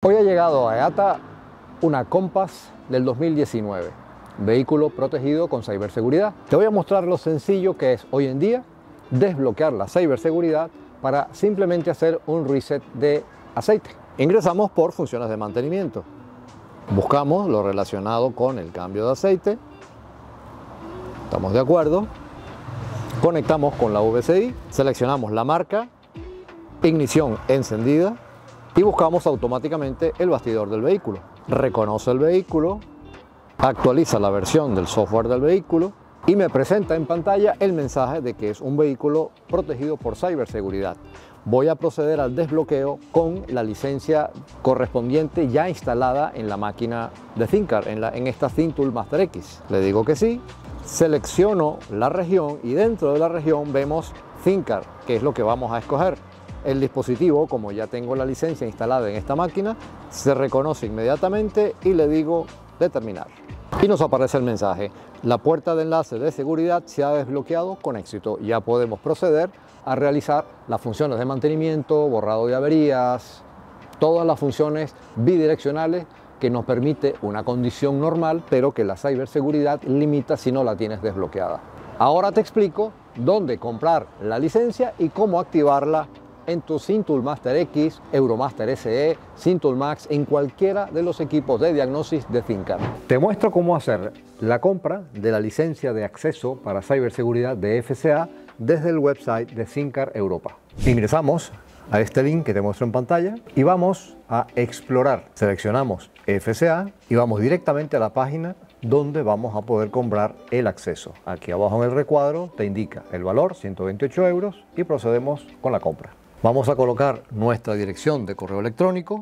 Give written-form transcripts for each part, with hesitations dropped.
Hoy ha llegado a EATA una Compass del 2019, vehículo protegido con ciberseguridad. Te voy a mostrar lo sencillo que es hoy en día desbloquear la ciberseguridad para simplemente hacer un reset de aceite. Ingresamos por funciones de mantenimiento. Buscamos lo relacionado con el cambio de aceite. Estamos de acuerdo. Conectamos con la VCI, seleccionamos la marca, ignición encendida y buscamos automáticamente el bastidor del vehículo. Reconoce el vehículo, actualiza la versión del software del vehículo y me presenta en pantalla el mensaje de que es un vehículo protegido por ciberseguridad. Voy a proceder al desbloqueo con la licencia correspondiente ya instalada en la máquina de ThinKar, en esta ThinTool Master X. Le digo que sí, selecciono la región y dentro de la región vemos ThinKar, que es lo que vamos a escoger. El dispositivo, como ya tengo la licencia instalada en esta máquina, se reconoce inmediatamente y le digo determinar. Y nos aparece el mensaje: la puerta de enlace de seguridad se ha desbloqueado con éxito. Ya podemos proceder a realizar las funciones de mantenimiento, borrado de averías, todas las funciones bidireccionales que nos permite una condición normal, pero que la ciberseguridad limita si no la tienes desbloqueada. Ahora te explico dónde comprar la licencia y cómo activarla en tu ThinTool Master X, Euromaster SE, ThinTool Max, en cualquiera de los equipos de diagnosis de ThinKar. Te muestro cómo hacer la compra de la licencia de acceso para ciberseguridad de FCA desde el website de ThinKar Europa. Ingresamos a este link que te muestro en pantalla y vamos a explorar. Seleccionamos FCA y vamos directamente a la página donde vamos a poder comprar el acceso. Aquí abajo en el recuadro te indica el valor, 128 euros, y procedemos con la compra. Vamos a colocar nuestra dirección de correo electrónico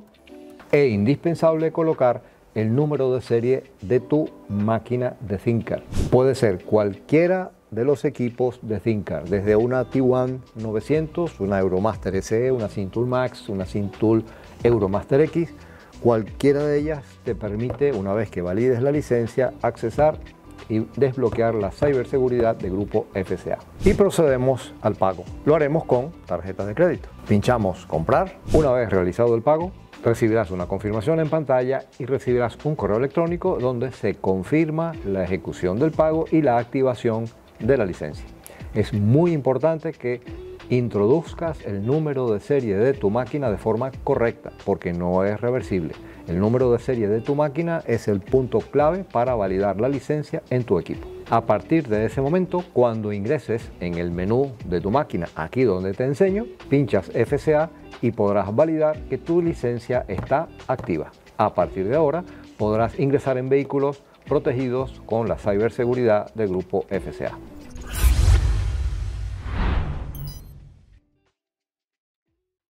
e indispensable colocar el número de serie de tu máquina de ThinKar. Puede ser cualquiera de los equipos de ThinKar, desde una T1 900, una Euromaster SE, una ThinTool Max, una ThinTool Euromaster X. Cualquiera de ellas te permite, una vez que valides la licencia, accesar y desbloquear la ciberseguridad de grupo FCA. Y procedemos al pago. Lo haremos con tarjetas de crédito. Pinchamos comprar. Una vez realizado el pago, recibirás una confirmación en pantalla y recibirás un correo electrónico donde se confirma la ejecución del pago y la activación de la licencia. Es muy importante que introduzcas el número de serie de tu máquina de forma correcta, porque no es reversible. El número de serie de tu máquina es el punto clave para validar la licencia en tu equipo. A partir de ese momento, cuando ingreses en el menú de tu máquina, aquí donde te enseño, pinchas FCA y podrás validar que tu licencia está activa. A partir de ahora, podrás ingresar en vehículos protegidos con la ciberseguridad del grupo FCA.